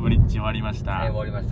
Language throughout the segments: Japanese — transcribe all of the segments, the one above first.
ブリッジ終わりました。 終わりました。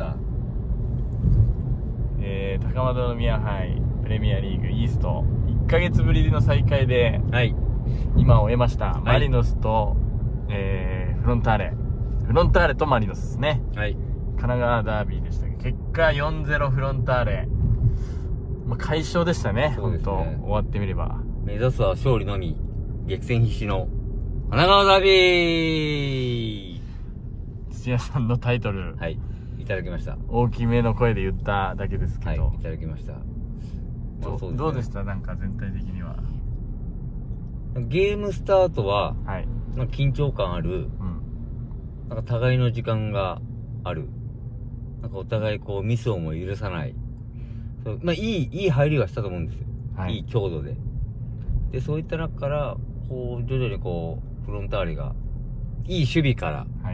高円宮杯プレミアリーグイースト1ヶ月ぶりの再開で、 はい、 今終えました。 はい、 マリノスと、フロンターレとマリノスですね。 はい、 神奈川ダービーでしたけど、結果 4-0 フロンターレ、快勝でしたね。 そうですね、 本当終わってみれば目指すは勝利のみ、激戦必至の神奈川ダービー。 土屋さんのタイトル、 はい、いただきました。 大きめの声で言っただけですけど、 はい、いただきました。 どうでした？なんか全体的には。 ゲームスタートは、 はい、 なんか緊張感ある、なんか互いの時間がある、なんかお互いこうミスをも許さない、いい入りはしたと思うんですよ。はい、いい強度で。で、そういった中から、こう、徐々にこう、フロンターレが、いい守備から、 はい、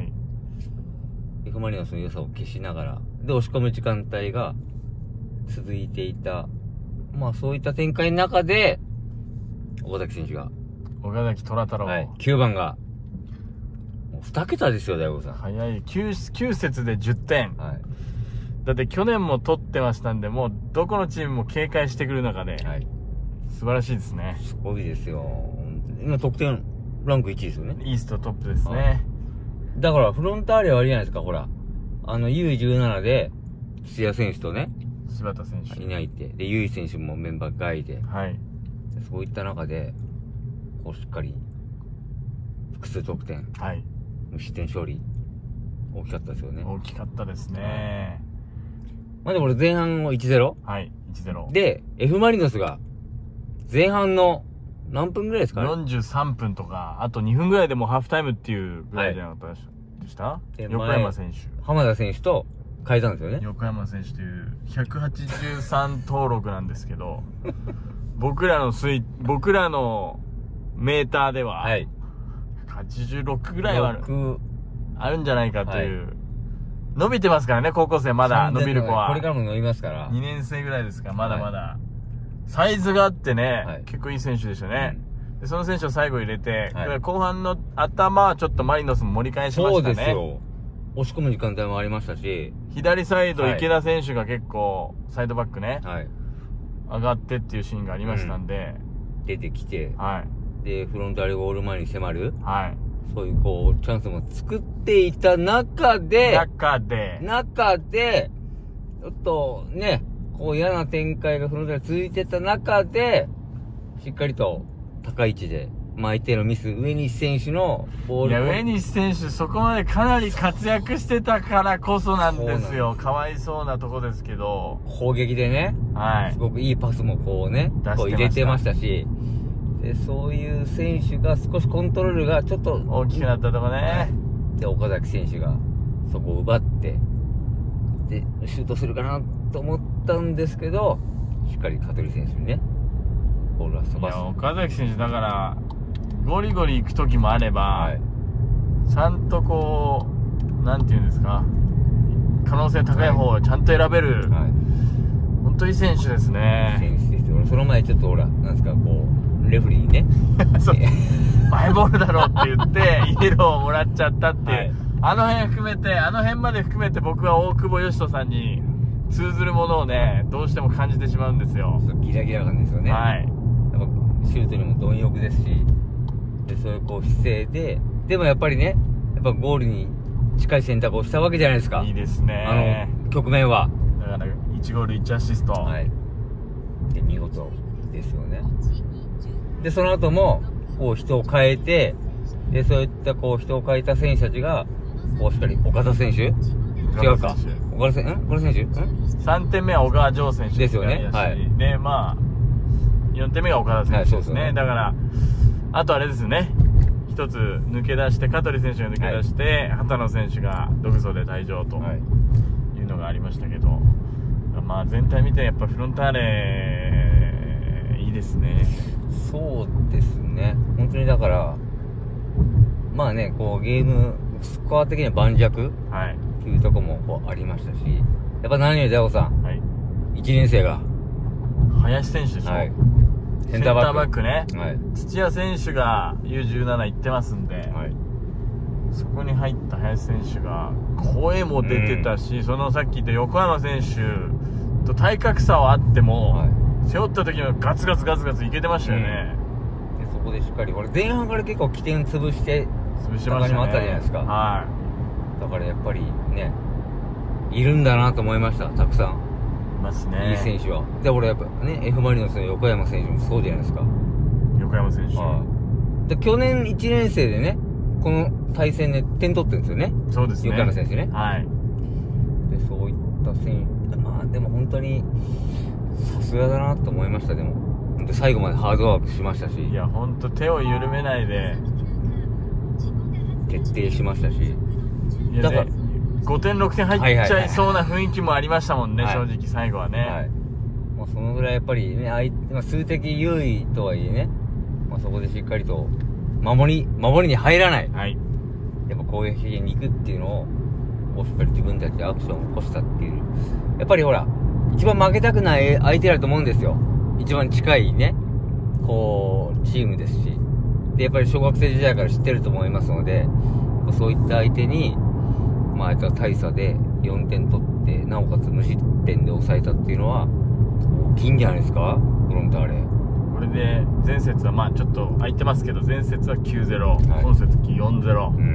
Fマリノスの良さを消しながら、で、押し込む時間帯が続いていた。そういった展開の中で、岡崎選手が。 岡崎虎太郎。 はい、9番が、もう2桁ですよ、大悟さん。 早い。9節で10点。 はい。 だって去年も取ってましたんで、もうどこのチームも警戒してくる中で、はい、素晴らしいですね。 すごいですよ。今得点ランク1位ですよね。 イーストトップですね。 はい、だからフロンターレはあれじゃないですか、ほら。U17 で、土屋選手とね、 柴田選手いないって。で、結衣選手もメンバー外で。 はい。 そういった中で、こうしっかり、複数得点。 はい。 無失点勝利。大きかったですよね。 大きかったですね。 でも前半を 1-0? はい、1-0。 で、F マリノスが、前半の何分ぐらいですかね ?43 分とか、あと2分ぐらいでもうハーフタイムっていうぐらいじゃなかったでした、はい、横山選手。 浜田選手と変えたんですよね。 横山選手という183登録なんですけど、僕らのメーターでは、はい、86ぐらいはあるんじゃないかという、はい、伸びてますからね、高校生まだ伸びる子は。 これからも伸びますから。 2年生ぐらいですから、まだまだ。はい、サイズがあってね、はい、結構いい選手でしたね。でその選手を最後入れて、はい、後半の頭はちょっとマリノスも盛り返しましたね。 そうですよ。押し込む時間帯もありましたし。 左サイド、池田選手が結構、サイドバックね、はい、上がってっていうシーンがありましたんで。 出てきて、はい、で、フロンターレゴール前に迫る。はい。そういうこう、チャンスも作っていた中で、ちょっとね、こう嫌な展開がフロンターレ続いてた中で、しっかりと高い位置で、相手のミス、上西選手のボール。いや、 上西選手そこまでかなり活躍してたからこそなんですよ。かわいそうなとこですけど。 攻撃でね、はい。すごくいいパスもこうね、こう入れてましたし、で、そういう選手が少しコントロールがちょっと大きくなったとこね。はい、 で、岡崎選手がそこを奪って、で、シュートするかなと思ったんですけど、しっかり香取選手にね、ボールは飛ばす。 いや、岡崎選手だから、ゴリゴリ行く時もあれば、はい、ちゃんとこう、なんていうんですか、可能性高い方をちゃんと選べる、はい、本当にいい選手ですね。 いい選手ですよ。その前ちょっとほら、なんですか、こう、レフリーにね。 マイボールだろって言って、イエローをもらっちゃったっていう。はい、あの辺まで含めて僕は大久保嘉人さんに通ずるものをね、どうしても感じてしまうんですよ。 ギラギラ感ですよね。はい。やっぱシュートにも貪欲ですし、で、そういうこう姿勢で、でもやっぱりね、やっぱゴールに近い選択をしたわけじゃないですか。 いいですね。 局面は。 だから、1ゴール1アシスト。はい。 で、見事ですよね。で、その後も、こう人を変えて、で、そういったこう人を変えた選手たちが、こうしっかり、岡田選手違うか。岡田選手 ?3 点目は小川城選手ですよね。はい。 で、4点目が岡田選手ですね。はい、だから、あとあれですね。一つ抜け出して、香取選手が抜け出して、はい、畑野選手が独走で退場というのがありましたけど、全体見てやっぱフロンターレ、いいですね。 そうですね。本当にだから、こうゲーム、スコア的には盤石っていうところもこうありましたし、やっぱ何より大悟さん、はい、1年生が。 林選手でしょ。はい、センターバックね。はい、土屋選手が U17 行ってますんで、はい、 そこに入った林選手が声も出てたし、そのさっき言った横山選手と体格差はあっても、背負った時はガツガツガツガツいけてましたよね。 でそこでしっかり俺前半から結構起点潰してましたね。 中にもあったじゃないですか。はい。だからやっぱりね、いるんだなと思いました。たくさんいますね、 いい選手は。で俺やっぱね F マリノスの横山選手もそうじゃないですか。 横山選手、 で去年1年生でねこの対戦で点取ってるんですよね。 そうですね、 横山選手ね。 はい。 でそういった選手、まあでも本当にさすがだなと思いました。でも本当最後までハードワークしましたし、 いや本当手を緩めないで徹底しましたし、 いやだから5点6点入っちゃいそうな雰囲気もありましたもんね、正直最後はね。はい。 まあそのぐらいやっぱりね、まあ、数的優位とはいえね、まあそこでしっかりと守りに入らない。はい。やっぱ攻撃に行くっていうのを、こうしっかり自分たちでアクションを起こしたっていう。やっぱりほら、一番負けたくない相手だと思うんですよ。一番近いね、こう、チームですし。で、やっぱり小学生時代から知ってると思いますので、そういった相手に、まあ、あいつは大差で4点取って、なおかつ無失点で抑えたっていうのは、大きいんじゃないですかフロンターレ。 これで、前節はまあちょっと空いてますけど、前節は 9-0、はい、今節 4-0、うん。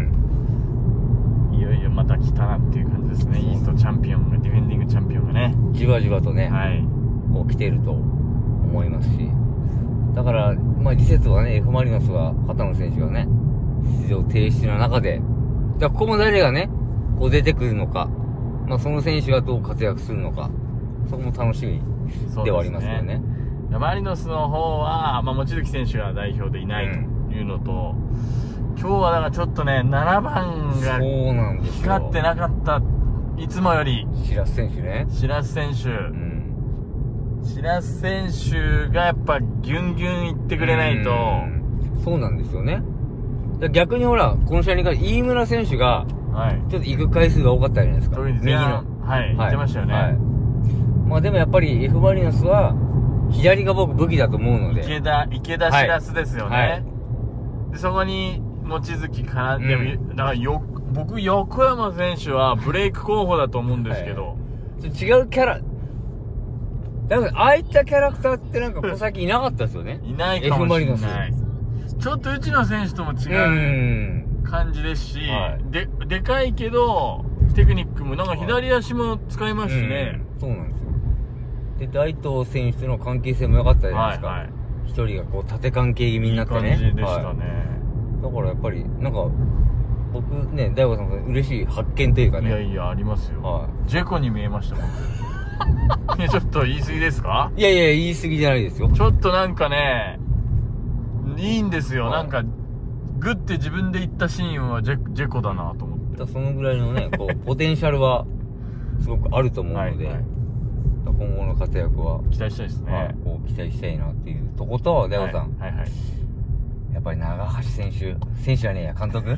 いよいよまた来たなっていう感じですね。イーストチャンピオンが、ディフェンディングチャンピオンがね。 じわじわとね、はい、こう来ていると思いますし。だから、まあ次節はね、F マリノスは、片野選手がね、出場停止の中で、じゃあここも誰がね、こう出てくるのか、まあその選手がどう活躍するのか、そこも楽しみではありますよね。 マリノスの方は、まあ、望月選手が代表でいないというのと、今日はだからちょっとね、7番が光ってなかった、いつもより。 白洲選手ね。 白洲選手。白洲選手がやっぱギュンギュンいってくれないと。 そうなんですよね。逆にほら、この試合に関して飯村選手が、ちょっと行く回数が多かったじゃないですか。 特に右の。はい、言ってましたよね。はい。 まあでもやっぱり F マリノスは、左が僕武器だと思うので。 池田白洲ですよね。はい、でそこに、望月から、でも、だから僕、横山選手はブレイク候補だと思うんですけど。 違うキャラ、だからああいったキャラクターってなんかこの先いなかったですよね。 いないかもしれない。ちょっと内野選手とも違う感じですし、でかいけど、テクニックも、なんか左足も使いますしね。 そうなんですよ。で、大東選手との関係性も良かったじゃないですか。一人がこう縦関係気味になってね。 いい感じでしたね。 だからやっぱり、なんか、僕ね、大悟さんも嬉しい発見というかね。 いやいや、ありますよ。ジェコに見えましたもん。いや、ちょっと言い過ぎですか？ いやいや、言い過ぎじゃないですよ。 ちょっとなんかね、いいんですよ。なんか、グッて自分で言ったシーンはジェコだなと思って。 そのぐらいのね、こう、ポテンシャルは、すごくあると思うので、今後の活躍は期待したいですね。 こう期待したいなっていうとこと、大悟さん。やっぱり長橋選手じゃねえや、監督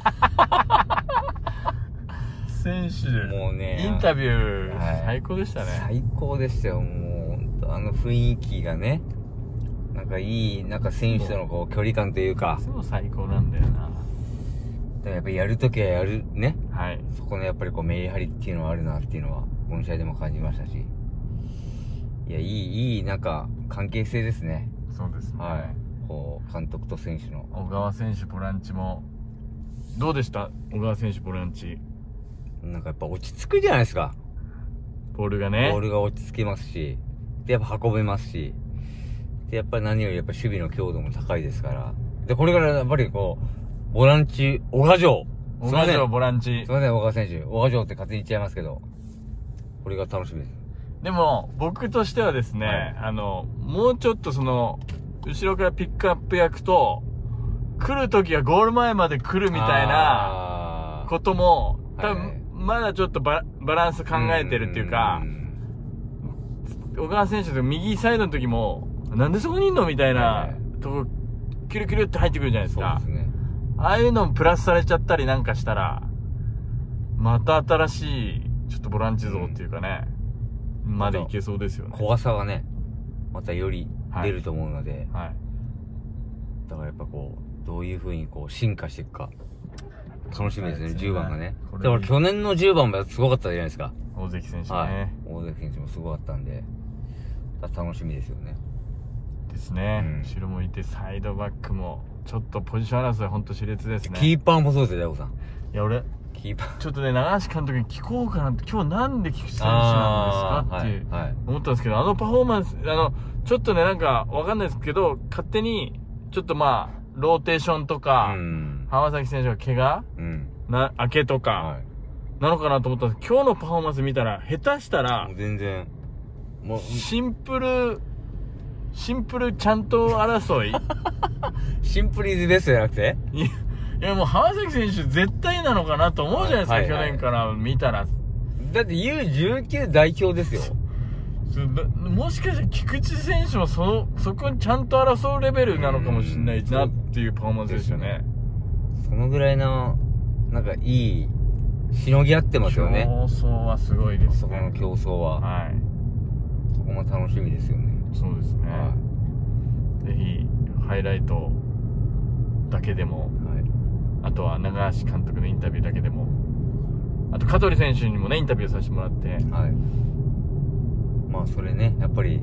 選手。 もうね、 インタビュー、最高でしたね。 最高でしたよ、もう、あの雰囲気がね、なんかいい、なんか選手とのこう距離感というか。 そう最高なんだよな。だからやっぱりやるときはやる、ね。 はい。 そこのやっぱりこうメリハリっていうのはあるなっていうのは、この試合でも感じましたし。いや、いい、なんか、関係性ですね。 そうですね。 はい。こう、監督と選手の。 小川選手、ボランチも、どうでした小川選手、ボランチ。 なんかやっぱ落ち着くじゃないですか。 ボールがね。 ボールが落ち着きますし、で、やっぱ運べますし、で、やっぱり何よりやっぱ守備の強度も高いですから。で、これからやっぱりこう、ボランチ、小川城。 小川城、ボランチ。 すいません、小川選手。小川城って勝手に言っちゃいますけど、これが楽しみです。 でも、僕としてはですね、もうちょっとその、後ろからピックアップ役と、来るときはゴール前まで来るみたいなことも、多分、まだちょっとバランス考えてるっていうか、小川選手と右サイドの時も、なんでそこにいんのみたいなとこ、キュルキュルって入ってくるじゃないですか。そうですね。ああいうのもプラスされちゃったりなんかしたら、また新しい、ちょっとボランチ像っていうかね、までいけそうですよね。 怖さがね、またより出ると思うので、だからやっぱこう、どういう風にこう進化していくか。 楽しみですね、10番がね。だから去年の10番もすごかったじゃないですか。 大関選手ね。 はい。大関選手もすごかったんで、楽しみですよね。 ですね。後ろもいて、サイドバックも、ちょっとポジション争いほんと熾烈ですね。 キーパーもそうですよ、大悟さん。 いや、俺、 キーパー。 ちょっとね、長橋監督に聞こうかなって、今日なんで菊池選手なんですかって思ったんですけど、パフォーマンス、ちょっとね、なんか、わかんないですけど、勝手に、ちょっとまあ、ローテーションとか、浜崎選手が怪我明けとか、なのかなと思ったんですけど、今日のパフォーマンス見たら、下手したら、 全然、 もう、シンプルちゃんと争いシンプルイズベストじゃなくていやもう浜崎選手絶対なのかなと思うじゃないですか、去年から見たら。 だって U19 代表ですよ。 もしかして菊池選手もそこにちゃんと争うレベルなのかもしれないなっていうパフォーマンスですよね。 そのぐらいの、なんかいい、しのぎ合ってますよね。 競争はすごいですね。 そこの競争は。はい。そこも楽しみですよね。 そうですね。ぜひ、ハイライトだけでも、あとは長橋監督のインタビューだけでも、あと香取選手にもね、インタビューさせてもらって。はい。 まあ、それね、やっぱり、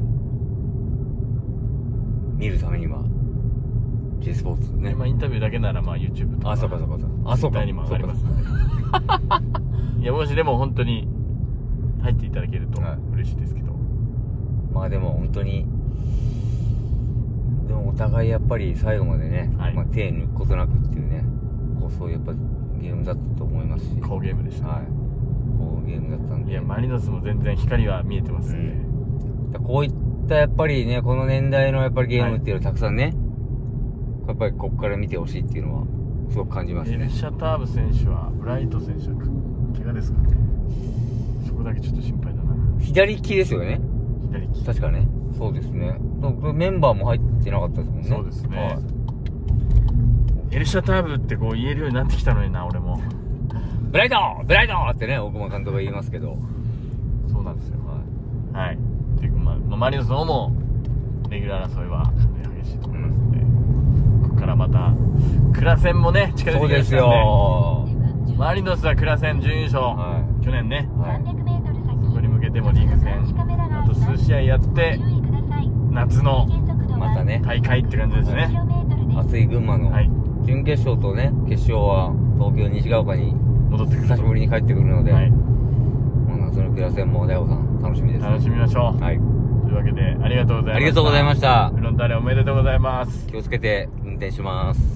見るためには、J スポーツね。 まあ、インタビューだけなら、まあ、YouTube とか。 そうか。そうか。 にも上がりますので。いや、もしでも本当に、入っていただけると嬉しいですけど。 まあでも本当に、でもお互いやっぱり最後までね、まあ手抜くことなくっていうね、そういうやっぱゲームだったと思いますし。 好ゲームでした。 はい。好ゲームだったんで。 いや、マリノスも全然光は見えてますんで。 こういったやっぱりね、この年代のやっぱりゲームっていうのをたくさんね、やっぱりここから見てほしいっていうのは、すごく感じますね。 エルシャターブ選手は、ブライト選手は怪我ですかね。そこだけちょっと心配だな。 左利きですよね。 左利き。 確かね。そうですね。メンバーも入ってなかったですもんね。 そうですね。エルシャターブってこう言えるようになってきたのにな、俺も。 ブライトってね、大熊監督が言いますけど。 そうなんですよ。はい。っていうか、マリノスの方も、レギュラー争いはかなり激しいと思いますので、ここからまた、クラセンもね、近づいてきましたんで。そうですよ。マリノスはクラセン準優勝。去年ね。そこに向けてもリーグ戦、あと数試合やって、夏の、 またね、 大会って感じですね。 熱い群馬の、準決勝とね、決勝は東京西が丘に戻ってくる。 久しぶりに帰ってくるので、夏のクラセンも大悟さん楽しみですね。 楽しみましょう。はい。というわけで、ありがとうございました。 ありがとうございました。 フロンターレおめでとうございます。 気をつけて運転します。